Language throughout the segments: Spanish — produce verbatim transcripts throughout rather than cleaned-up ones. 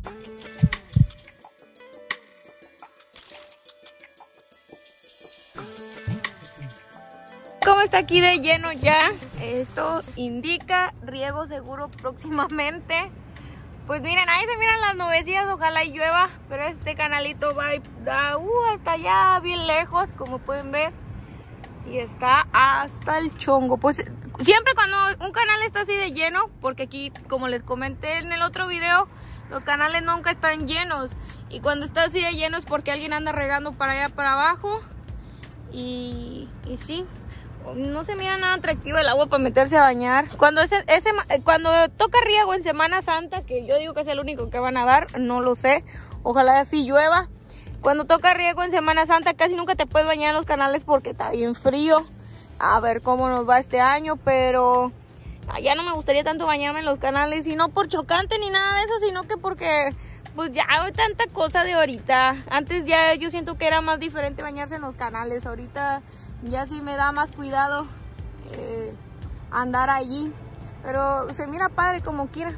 Como está aquí de lleno ya, esto indica riego seguro próximamente. Pues miren, ahí se miran las nubecillas, ojalá y llueva, pero este canalito va y da uh, hasta allá bien lejos, como pueden ver, y está hasta el chongo. Pues siempre cuando un canal está así de lleno, porque aquí, como les comenté en el otro video, los canales nunca están llenos, y cuando está así de lleno es porque alguien anda regando para allá para abajo, y, y sí. No se mira nada atractivo el agua para meterse a bañar. Cuando, ese, ese, cuando toca riego en Semana Santa, que yo digo que es el único que van a dar, no lo sé. Ojalá así llueva. Cuando toca riego en Semana Santa casi nunca te puedes bañar en los canales porque está bien frío. A ver cómo nos va este año, pero ya no me gustaría tanto bañarme en los canales. Y no por chocante ni nada de eso, sino que porque pues ya hay tanta cosa de ahorita. Antes ya yo siento que era más diferente bañarse en los canales. Ahorita ya sí me da más cuidado eh, andar allí, pero se mira padre como quiera.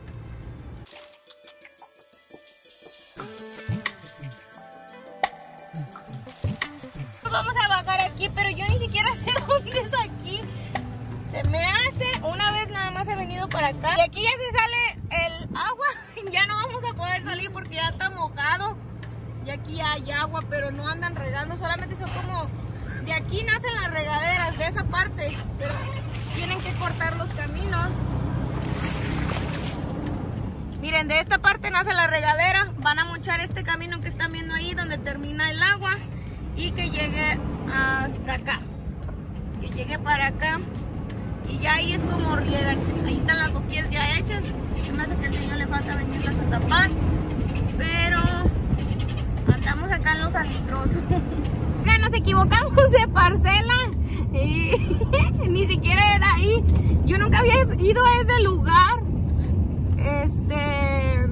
Vamos a bajar aquí, pero yo ni siquiera sé dónde es aquí. Se me hace, una vez nada más he venido para acá y aquí ya se sale el agua. Ya no vamos a poder salir porque ya está mojado. Y aquí hay agua, pero no andan regando, solamente son como... De aquí nacen las regaderas, de esa parte, pero tienen que cortar los caminos. Miren, de esta parte nace la regadera, van a mochar este camino que están viendo ahí donde termina el agua y que llegue hasta acá, que llegue para acá y ya ahí es como riegan. Ahí están las boquillas ya hechas, se me hace que al señor le falta venirlas a tapar, pero andamos acá en los alistrosos. Nos equivocamos de parcela y ni siquiera era ahí. Yo nunca había ido a ese lugar, este,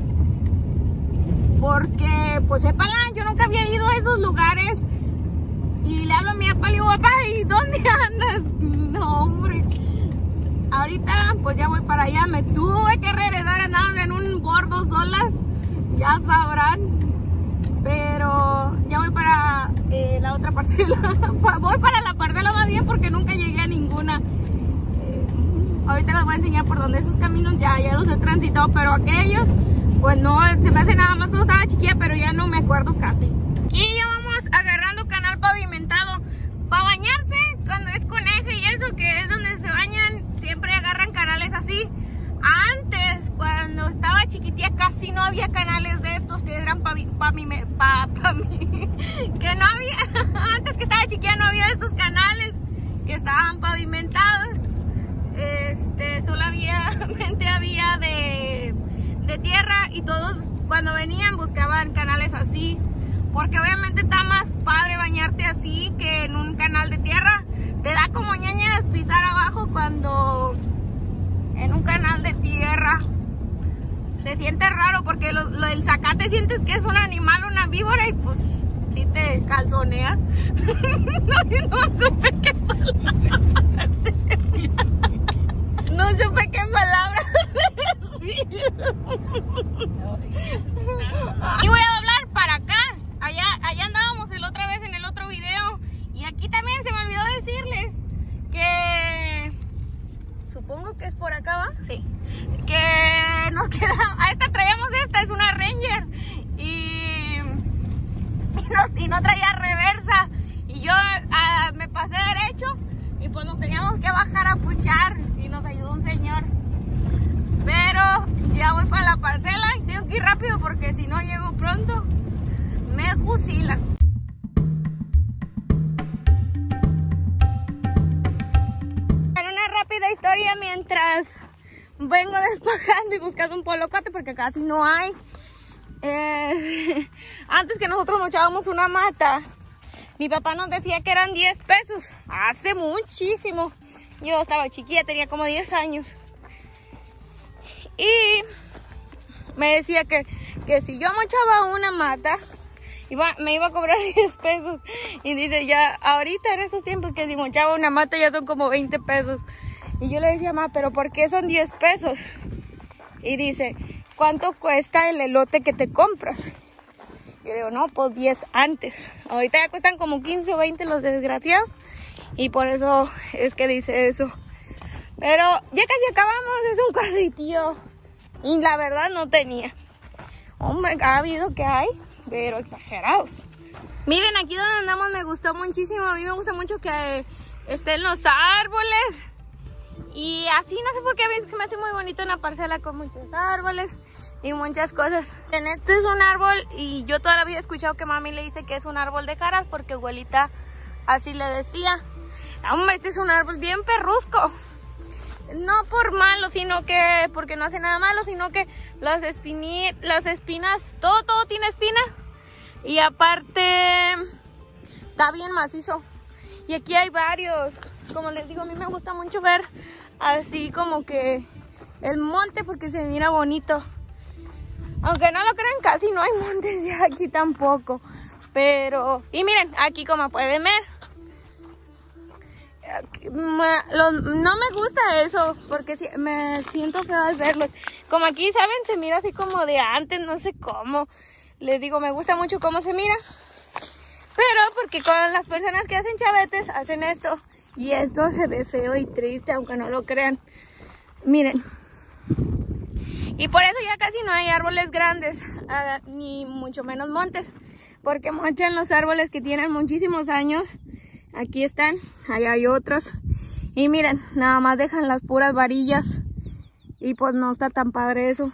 porque pues sépala, yo nunca había ido a esos lugares. Y le hablo a mi papá, le digo, papá, ¿y dónde andas? No, hombre. Ahorita pues ya voy para allá, me tuve que regresar, andaba en un bordo solas, ya sabrán. Pero ya voy para eh, la otra parcela. Voy para la parcela más bien porque nunca llegué a ninguna. Eh, ahorita les voy a enseñar por dónde esos caminos ya, ya los he transitado, pero aquellos, pues no, se me hace nada más cuando estaba chiquilla, pero ya no me acuerdo casi. Aquí ya vamos agarrando canal pavimentado. Para bañarse, cuando es con eje y eso, que es donde se bañan, siempre agarran canales así. Antes, cuando estaba chiquitilla, casi no había canales de estos que eran para pa mí, pa, pa mí, que no había, antes que estaba chiquilla no había estos canales que estaban pavimentados, este, solamente había de, de tierra y todos cuando venían buscaban canales así, porque obviamente está más padre bañarte así que en un canal de tierra, te da como ñañas pisar abajo cuando... En un canal de tierra se siente raro porque lo, lo del zacate sientes que es un animal, una víbora y pues si sí te calzoneas. No, no supe qué palabra decir. No supe qué palabra decir. Y voy a doblar para acá. Allá, allá andábamos el otra vez en el otro video. Y aquí también se me olvidó decirles que... Supongo que es por acá, ¿va? Sí. Que nos queda... A esta traíamos esta, es una Ranger. Y... Y no, y no traía reversa. Y yo uh, me pasé derecho. Y pues nos teníamos que bajar a puchar. Y nos ayudó un señor. Pero ya voy para la parcela. Y tengo que ir rápido porque si no llego pronto me fusilan. Historia mientras vengo despajando y buscando un polocote porque casi no hay. Eh, antes que nosotros mochábamos una mata, mi papá nos decía que eran diez pesos. Hace muchísimo. Yo estaba chiquilla, tenía como diez años. Y me decía que, que si yo mochaba una mata, iba, me iba a cobrar diez pesos. Y dice, ya ahorita en estos tiempos que si mochaba una mata ya son como veinte pesos. Y yo le decía, ma, ¿pero por qué son diez pesos? Y dice, ¿cuánto cuesta el elote que te compras? Yo digo, no, pues diez antes. Ahorita ya cuestan como quince o veinte los desgraciados. Y por eso es que dice eso. Pero ya casi acabamos, es un carritillo. Y la verdad no tenía. Hombre, ha habido que hay, pero exagerados. Miren, aquí donde andamos me gustó muchísimo. A mí me gusta mucho que estén los árboles. Y así, no sé por qué a mí se me hace muy bonito una parcela con muchos árboles y muchas cosas. En este es un árbol y yo toda la vida he escuchado que mami le dice que es un árbol de caras porque abuelita así le decía. Hombre, este es un árbol bien perrusco. No por malo, sino que porque no hace nada malo, sino que las, espini, las espinas, todo, todo tiene espinas. Y aparte, está bien macizo. Y aquí hay varios. Como les digo, a mí me gusta mucho ver así como que el monte porque se mira bonito. Aunque no lo crean, casi no hay montes ya aquí tampoco. Pero, y miren, aquí como pueden ver. No me gusta eso porque me siento feo al verlos. Como aquí, ¿saben? Se mira así como de antes, no sé cómo. Les digo, me gusta mucho cómo se mira. Pero porque con las personas que hacen chavetes hacen esto. Y esto se ve feo y triste, aunque no lo crean. Miren. Y por eso ya casi no hay árboles grandes, uh, ni mucho menos montes. Porque mochan los árboles que tienen muchísimos años. Aquí están, allá hay otros. Y miren, nada más dejan las puras varillas. Y pues no está tan padre eso.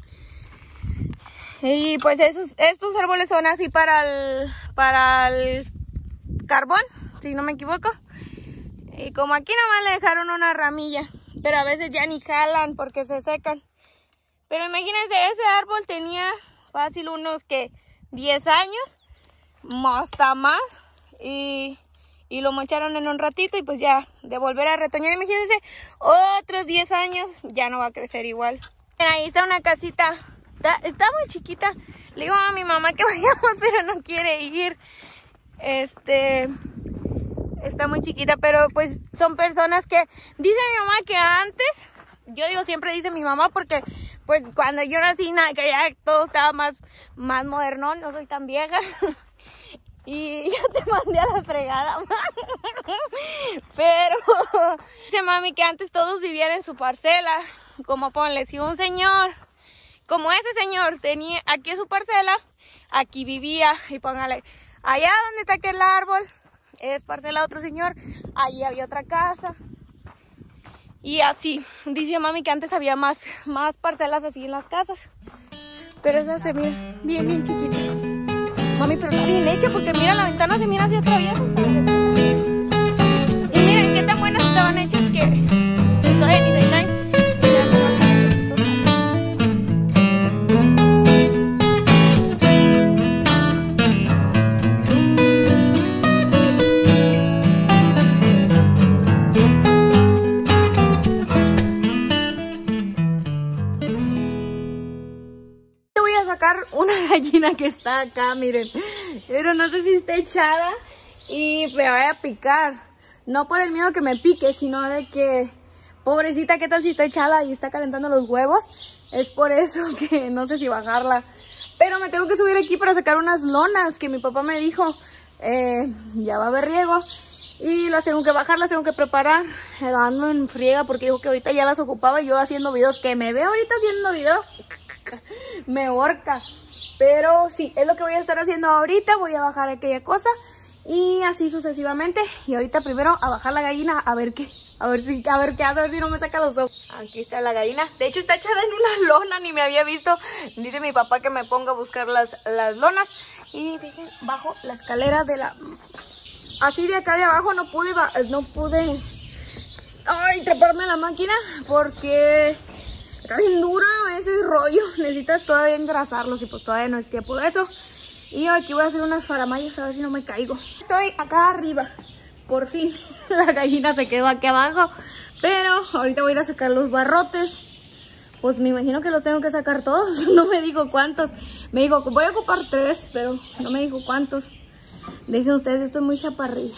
Y pues esos, estos árboles son así para el, para el carbón, si no me equivoco. Y como aquí nomás le dejaron una ramilla. Pero a veces ya ni jalan porque se secan. Pero imagínense, ese árbol tenía fácil unos que diez años. Hasta más. Y... Y lo mocharon en un ratito y pues ya de volver a retoñar, imagínense, otros diez años ya no va a crecer igual. Ahí está una casita, está, está muy chiquita. Le digo a mi mamá que vayamos, pero no quiere ir. Este, está muy chiquita, pero pues son personas que, dice mi mamá que antes, yo digo siempre dice mi mamá porque pues cuando yo nací, que ya todo estaba más, más moderno, no soy tan vieja. Y yo te mandé a la fregada, pero dice mami que antes todos vivían en su parcela. Como ponle, si un señor, como ese señor tenía aquí su parcela, aquí vivía. Y póngale, allá donde está aquel árbol, es parcela de otro señor, allí había otra casa. Y así, dice mami que antes había más, más parcelas así en las casas. Pero esa se mira bien, bien chiquita. Mami, pero está bien hecha porque mira, la ventana se mira hacia atrás. Y miren qué tan buenas estaban hechas que, que todavía ni se caen. Una gallina que está acá, miren, pero no sé si está echada y me vaya a picar. No por el miedo que me pique, sino de que pobrecita, qué tal si está echada y está calentando los huevos. Es por eso que no sé si bajarla, pero me tengo que subir aquí para sacar unas lonas que mi papá me dijo. eh, ya va a haber riego y las tengo que bajar, las tengo que preparar. Ando en friega porque dijo que ahorita ya las ocupaba, yo haciendo videos. Que me ve ahorita haciendo videos me horca. Pero sí, es lo que voy a estar haciendo ahorita. Voy a bajar aquella cosa y así sucesivamente. Y ahorita primero a bajar la gallina a ver qué, a ver si, a ver qué hace, a ver si no me saca los ojos. Aquí está la gallina. De hecho está echada en una lona, ni me había visto. Dice mi papá que me ponga a buscar las, las lonas. Y dije, bajo la escalera de la... Así de acá de abajo no pude, no pude... Ay, treparme a la máquina porque... Está bien dura ese rollo, necesitas todavía engrasarlos y pues todavía no es tiempo de eso. Y aquí voy a hacer unas faramayas a ver si no me caigo. Estoy acá arriba, por fin. La gallina se quedó aquí abajo, pero ahorita voy a ir a sacar los barrotes. Pues me imagino que los tengo que sacar todos, no me dijo cuántos. Me dijo, voy a ocupar tres, pero no me dijo cuántos. Dejen ustedes, estoy muy chaparrilla.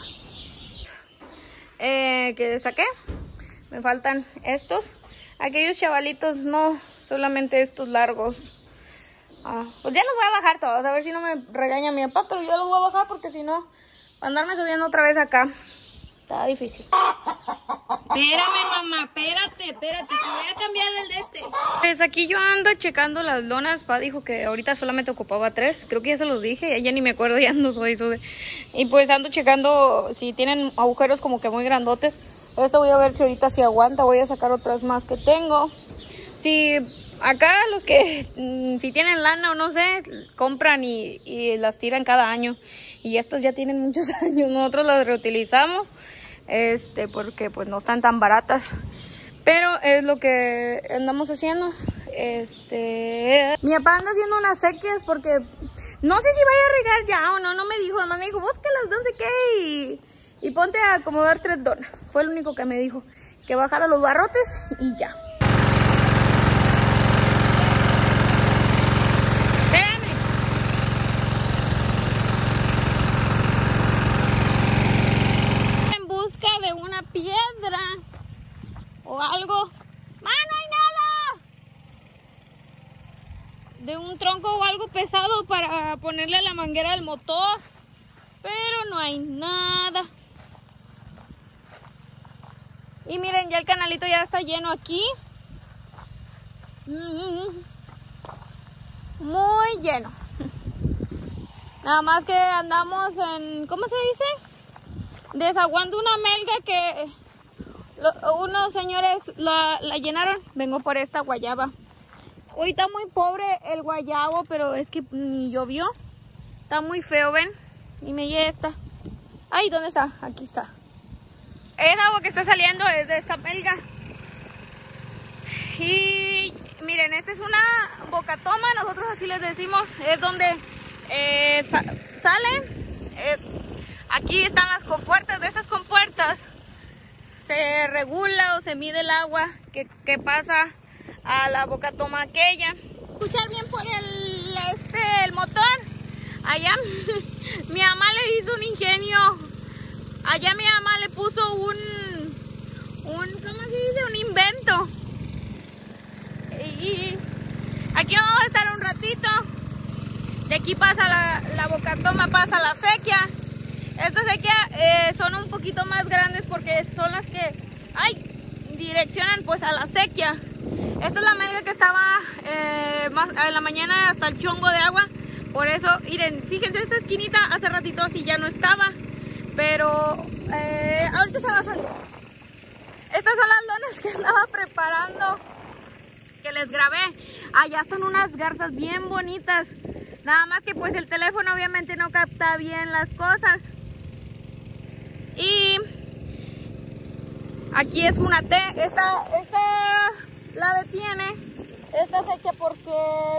Eh, ¿qué saqué? Me faltan estos. Aquellos chavalitos no solamente estos largos. Ah, pues ya los voy a bajar todos, a ver si no me regaña mi papá, pero yo los voy a bajar porque si no, andarme subiendo otra vez acá, está difícil. Espérame, mamá, espérate, espérate, te voy a cambiar el de este. Pues aquí yo ando checando las lonas. Pa dijo que ahorita solamente ocupaba tres, creo que ya se los dije, ya ni me acuerdo, ya no soy sube. Y pues ando checando si tienen agujeros como que muy grandotes. Esto voy a ver si ahorita si aguanta, voy a sacar otras más que tengo. Si acá los que si tienen lana o no sé, compran y, y las tiran cada año. Y estas ya tienen muchos años, nosotros las reutilizamos. Este, porque pues no están tan baratas, pero es lo que andamos haciendo. Este, mi papá anda haciendo unas sequias porque no sé si vaya a regar ya o no, no me dijo, nomás me dijo, busca las no sé qué y, y ponte a acomodar tres donas. Fue lo único que me dijo, que bajara los barrotes y ya. Piedra o algo. ¡Ah, no hay nada! De un tronco o algo pesado para ponerle a la manguera del motor, pero no hay nada. Y miren, ya el canalito ya está lleno aquí, muy lleno. Nada más que andamos en, ¿cómo se dice? Desaguando una melga que lo, unos señores la, la llenaron. Vengo por esta guayaba. Hoy está muy pobre el guayabo, pero es que ni llovió. Está muy feo, ven. Y me lleva esta. Ay, ¿dónde está? Aquí está. Esa agua que está saliendo es de esta melga. Y miren, esta es una bocatoma, nosotros así les decimos. Es donde eh, sa sale. Es, Aquí están las compuertas. De estas compuertas se regula o se mide el agua que, que pasa a la bocatoma aquella. Escuchar bien por el, este, el motor. Allá mi mamá le hizo un ingenio. Allá mi mamá le puso un, un, ¿cómo se dice? Un invento. Y aquí vamos a estar un ratito. De aquí pasa la, la bocatoma, pasa la sequía. Estas sequías eh, son un poquito más grandes porque son las que ay, direccionan pues a la sequía. Esta es la melga que estaba eh, más, en la mañana hasta el chongo de agua. Por eso, miren, fíjense esta esquinita, hace ratito así ya no estaba. Pero eh, ahorita se va a salir. Estas son las lonas que andaba preparando, que les grabé. Allá están unas garzas bien bonitas. Nada más que pues el teléfono obviamente no capta bien las cosas. Y aquí es una T. Esta, esta la detiene. Esta sequía porque...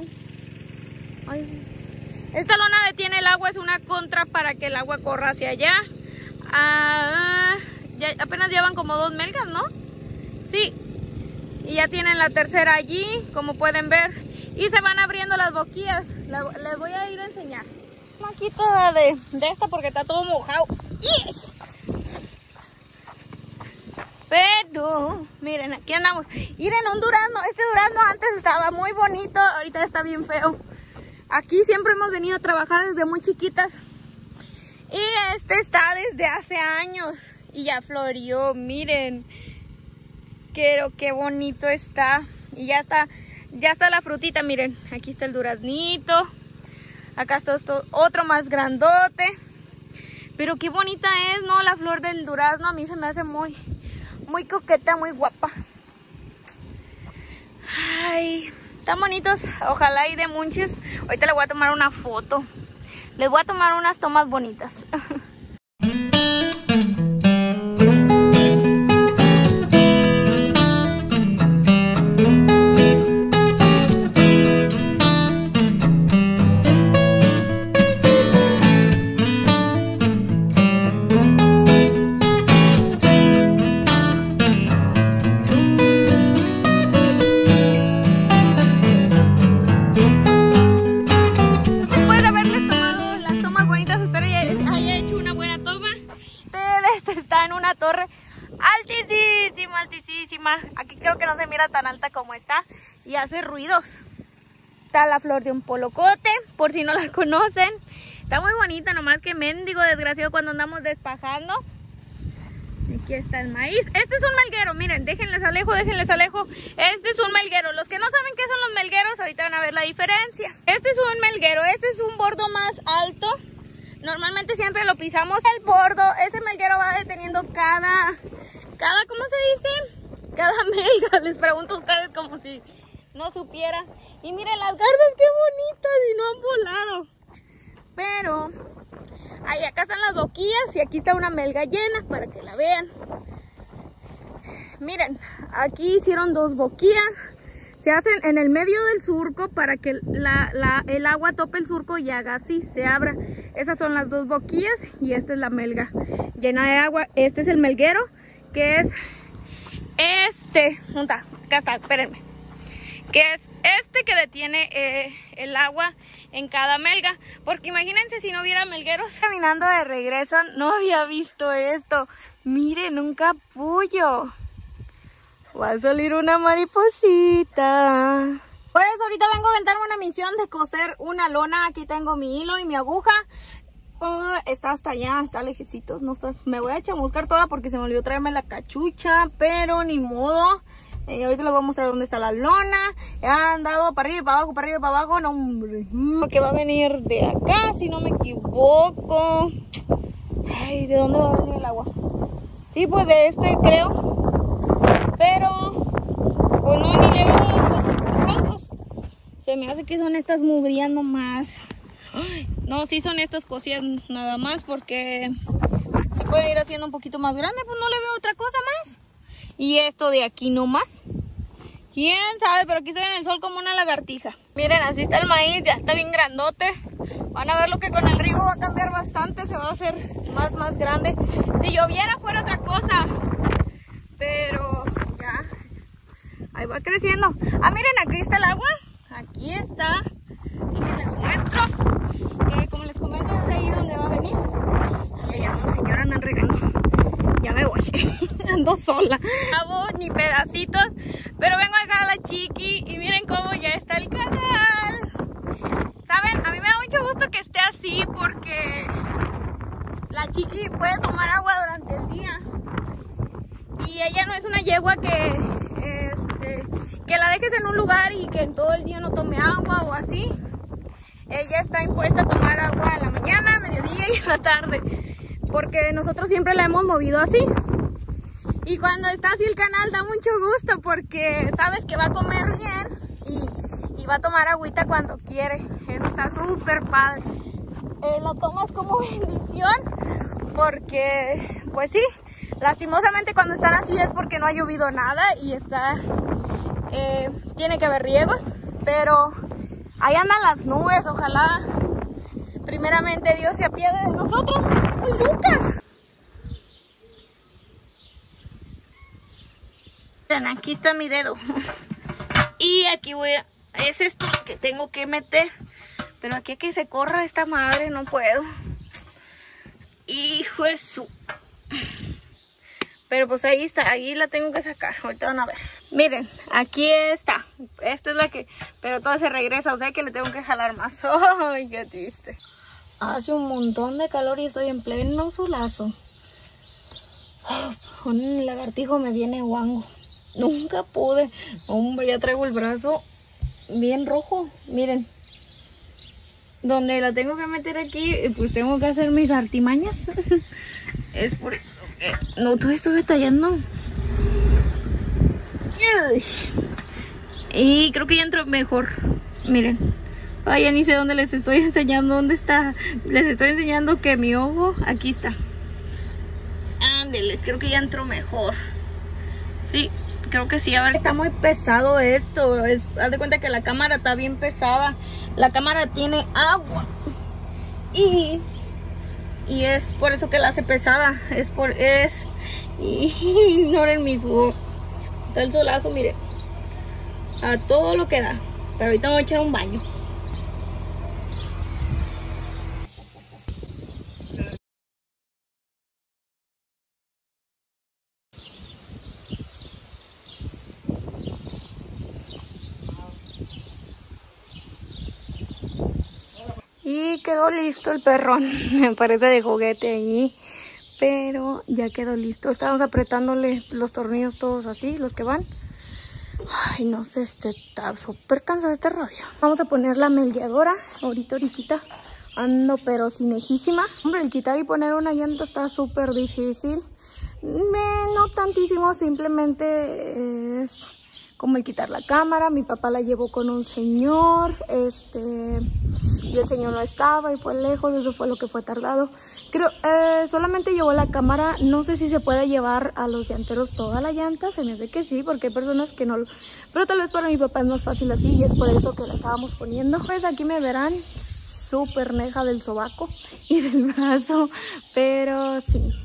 Ay, esta lona detiene el agua, es una contra para que el agua corra hacia allá. Ah, ya, apenas llevan como dos melgas, ¿no? Sí. Y ya tienen la tercera allí, como pueden ver. Y se van abriendo las boquillas. La, les voy a ir a enseñar. Aquí toda de, de esta porque está todo mojado. Yes. Pero, miren, aquí andamos. Miren, un durazno. Este durazno antes estaba muy bonito, ahorita está bien feo. Aquí siempre hemos venido a trabajar desde muy chiquitas. Y este está desde hace años. Y ya floreó, miren. Pero qué bonito está. Y ya está, ya está la frutita, miren. Aquí está el duraznito. Acá está esto, otro más grandote. Pero qué bonita es, ¿no? La flor del durazno a mí se me hace muy, muy coqueta, muy guapa. Ay, tan bonitos. Ojalá y de muchos. Ahorita les voy a tomar una foto. Les voy a tomar unas tomas bonitas. Torre altísima, altísima. Aquí creo que no se mira tan alta como está. y hace ruidos. Está la flor de un polocote, por si no la conocen. Está muy bonita, nomás que mendigo desgraciado cuando andamos despajando. Aquí está el maíz. Este es un melguero, miren, déjenles alejo, déjenles alejo. Este es un melguero. Los que no saben qué son los melgueros, ahorita van a ver la diferencia. Este es un melguero, este es un bordo más alto. Normalmente siempre lo pisamos el bordo. Ese melguero va deteniendo cada, cada, ¿cómo se dice? Cada melga. Les pregunto a ustedes como si no supieran. Y miren las garzas, qué bonitas, y no han volado. Pero, ahí acá están las boquillas y aquí está una melga llena para que la vean. Miren, aquí hicieron dos boquillas. Se hacen en el medio del surco para que la, la, el agua tope el surco y haga así, se abra. Esas son las dos boquillas y esta es la melga llena de agua. Este es el melguero, que es este. ¿Dónde está? Acá está, espérenme. Que es este que detiene eh, el agua en cada melga. Porque imagínense si no hubiera melgueros. Caminando de regreso, no había visto esto. Miren, un capullo. Va a salir una mariposita. Pues ahorita vengo a aventarme una misión de coser una lona. Aquí tengo mi hilo y mi aguja. Uh, está hasta allá, está lejecitos. No está. Me voy a chamuscar toda porque se me olvidó traerme la cachucha. Pero ni modo. Eh, ahorita les voy a mostrar dónde está la lona. He andado para arriba y para abajo, para arriba y para abajo. No, hombre. Que va a venir de acá, si no me equivoco. Ay, ¿de dónde va a venir el agua? Sí, pues de este creo. Pero, pues no, ni le veo los rojos. Se me hace que son estas mugrías nomás. Ay, no, sí son estas cosillas nada más porque se puede ir haciendo un poquito más grande. Pues no le veo otra cosa más. Y esto de aquí nomás. Quién sabe, pero aquí estoy en el sol como una lagartija. Miren, así está el maíz, ya está bien grandote. Van a ver lo que con el riego va a cambiar bastante. Se va a hacer más, más grande. Si lloviera fuera otra cosa. Pero ya, ahí va creciendo. Ah, miren, aquí está el agua. Aquí está. Y les muestro. Eh, como les comento, es de ahí donde va a venir. Ay, ya, no, señora, andan regando. Ya me voy. Ando sola. No hago ni pedacitos. Pero vengo a dejar a la Chiqui. Y miren cómo ya está el canal. ¿Saben? A mí me da mucho gusto que esté así. Porque la Chiqui puede tomar agua durante el día. Y ella no es una yegua que, este, que la dejes en un lugar y que en todo el día no tome agua o así. Ella está impuesta a tomar agua en la mañana, mediodía y en la tarde. Porque nosotros siempre la hemos movido así. Y cuando está así el canal da mucho gusto porque sabes que va a comer bien y, y va a tomar agüita cuando quiere. Eso está súper padre. Eh, lo tomas como bendición porque, pues sí, lastimosamente cuando están así es porque no ha llovido nada y está, eh, tiene que haber riegos. Pero ahí andan las nubes, ojalá primeramente Dios se apiade de nosotros. ¡Ay, Lucas! Aquí está mi dedo. Y aquí voy a... Es esto que tengo que meter. Pero aquí a que se corra esta madre no puedo. Hijo de su... Pero pues ahí está, ahí la tengo que sacar. Ahorita van a ver. Miren, aquí está. Esta es la que... Pero toda se regresa, o sea que le tengo que jalar más. ¡Ay, qué triste! Hace un montón de calor y estoy en pleno solazo. Con un lagartijo me viene guango. Nunca pude. Hombre, ya traigo el brazo bien rojo. Miren. Donde la tengo que meter aquí, pues tengo que hacer mis artimañas. Es por eso que no todo estoy batallando. Y creo que ya entró mejor. Miren. Ay, ya ni sé dónde les estoy enseñando. ¿Dónde está? Les estoy enseñando que mi ojo, aquí está. Ándeles, creo que ya entró mejor. Sí, creo que sí. A ver, está muy pesado esto. Es, haz de cuenta que la cámara está bien pesada. La cámara tiene agua. Y, y es por eso que la hace pesada. Es por... es... Y ignoren mi sudor. Está el solazo, miren. A todo lo que da. Pero ahorita me voy a echar un baño. Y quedó listo el perrón. Me parece de juguete ahí. Pero ya quedó listo. Estábamos apretándole los tornillos todos así, los que van. Ay, no sé, este está súper cansado este rollo. Vamos a poner la meldeadora. Ahorita, ahorita. Ando pero cinejísima. Hombre, el quitar y poner una llanta está súper difícil. Me, no tantísimo, simplemente es como el quitar la cámara. Mi papá la llevó con un señor, este, y el señor no estaba y fue lejos, eso fue lo que fue tardado. Creo, eh, solamente llevó la cámara, no sé si se puede llevar a los llanteros toda la llanta, se me hace que sí, porque hay personas que no, pero tal vez para mi papá es más fácil así y es por eso que la estábamos poniendo. Pues aquí me verán súper neja del sobaco y del brazo, pero sí.